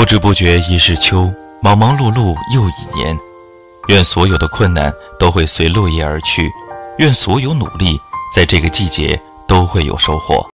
不知不觉已是秋，忙忙碌碌又一年。愿所有的困难都会随落叶而去，愿所有努力在这个季节都会有收获。